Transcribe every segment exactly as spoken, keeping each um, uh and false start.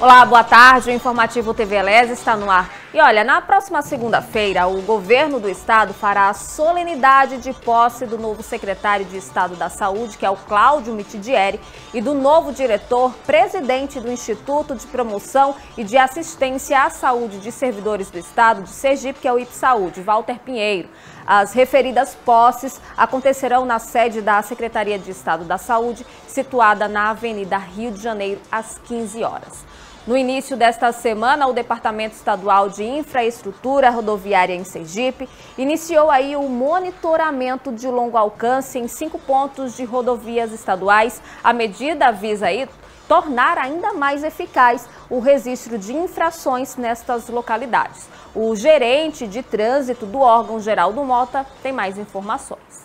Olá, boa tarde. O Informativo T V Alese está no ar. E olha, na próxima segunda-feira, o governo do estado fará a solenidade de posse do novo secretário de Estado da Saúde, que é o Cláudio Mitidieri, e do novo diretor, presidente do Instituto de Promoção e de Assistência à Saúde de Servidores do Estado de Sergipe, que é o IPSaúde, Walter Pinheiro. As referidas posses acontecerão na sede da Secretaria de Estado da Saúde, situada na Avenida Rio de Janeiro, às quinze horas. No início desta semana, o Departamento Estadual de Infraestrutura Rodoviária em Sergipe iniciou aí o monitoramento de longo alcance em cinco pontos de rodovias estaduais. A medida visa aí tornar ainda mais eficaz o registro de infrações nestas localidades. O gerente de trânsito do órgão Geraldo Mota tem mais informações.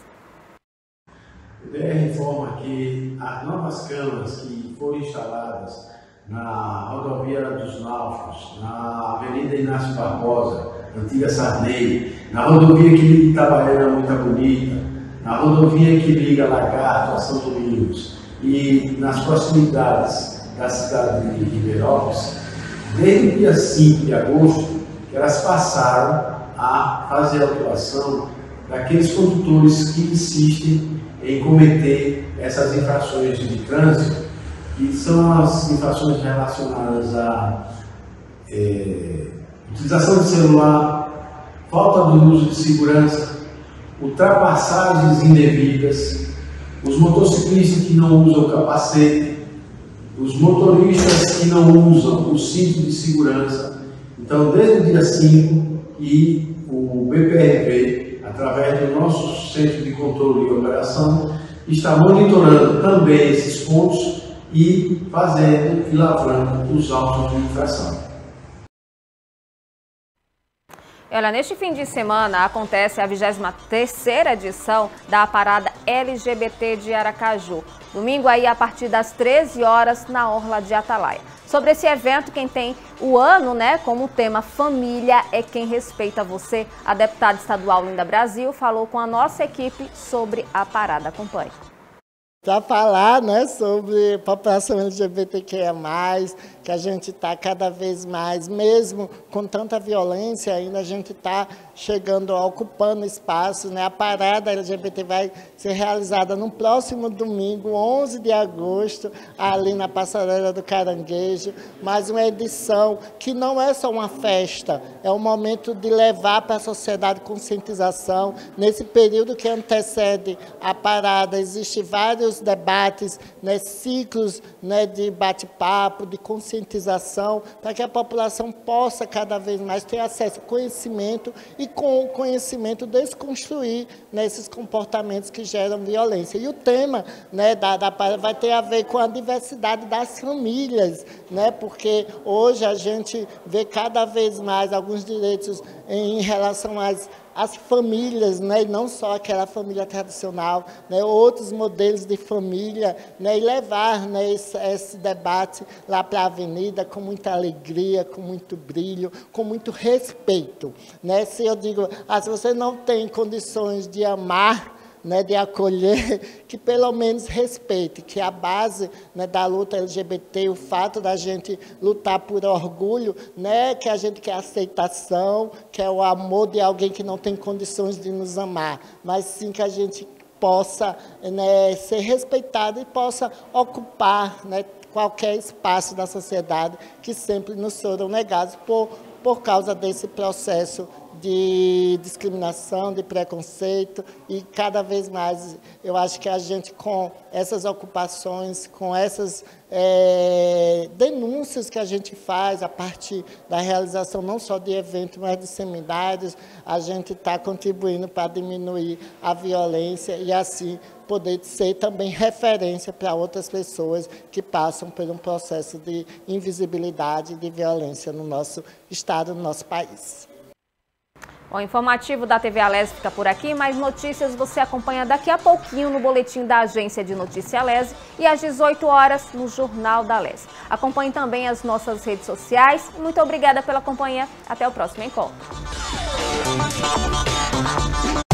O D R informa que as novas câmaras que foram instaladas na rodovia dos Náufragos, na Avenida Inácio Barbosa, antiga Sarney, na rodovia que liga Itabaiana Muita Bonita, na rodovia que liga Lagarto a São Domingos e nas proximidades da cidade de Ribeirópolis, desde o dia cinco de agosto, elas passaram a fazer a atuação daqueles condutores que insistem em cometer essas infrações de trânsito, que são as infrações relacionadas à é, utilização de celular, falta do uso de segurança, ultrapassagens indevidas, os motociclistas que não usam capacete, os motoristas que não usam o cinto de segurança. Então, desde o dia cinco, e o B P R V, através do nosso Centro de Controle e Operação, está monitorando também esses pontos e fazendo e lavrando os autos de infração. Olha, neste fim de semana acontece a vigésima terceira edição da Parada L G B T de Aracaju. Domingo aí a partir das treze horas na Orla de Atalaia. Sobre esse evento, quem tem o ano, né, como tema Família é quem respeita você, a deputada estadual Linda Brasil falou com a nossa equipe sobre a parada. Acompanhe. Para falar, né, sobre a população L G B T Q I A mais, que a gente está cada vez mais, mesmo com tanta violência, ainda a gente está chegando, ocupando espaço, né? A parada L G B T vai ser realizada no próximo domingo, onze de agosto, ali na Passarela do Caranguejo, mais uma edição que não é só uma festa, é um momento de levar para a sociedade conscientização. Nesse período que antecede a parada, existem vários debates, né, ciclos, né, de bate-papo, de conscientização, para que a população possa cada vez mais ter acesso ao conhecimento e, com o conhecimento, desconstruir, né, esses comportamentos que geram violência. E o tema, né, da, da parada vai ter a ver com a diversidade das famílias, né, porque hoje a gente vê cada vez mais alguns direitos em relação às as famílias, né, e não só aquela família tradicional, né, outros modelos de família, né, e levar, né, esse, esse debate lá para a avenida com muita alegria, com muito brilho, com muito respeito. Né? Se eu digo, ah, se você não tem condições de amar, né, de acolher, que pelo menos respeite, que a base, né, da luta L G B T, o fato da gente lutar por orgulho, né, que a gente quer aceitação, que é o amor de alguém que não tem condições de nos amar, mas sim que a gente possa, né, ser respeitado e possa ocupar, né, qualquer espaço da sociedade que sempre nos foram negados por, por causa desse processo de discriminação, de preconceito, e cada vez mais eu acho que a gente, com essas ocupações, com essas é, denúncias que a gente faz a partir da realização não só de eventos, mas de seminários, a gente está contribuindo para diminuir a violência e assim poder ser também referência para outras pessoas que passam por um processo de invisibilidade e de violência no nosso estado, no nosso país. O informativo da T V Alese fica por aqui, mais notícias você acompanha daqui a pouquinho no boletim da Agência de Notícia Alese e às dezoito horas no Jornal da Alese. Acompanhe também as nossas redes sociais. Muito obrigada pela companhia. Até o próximo encontro.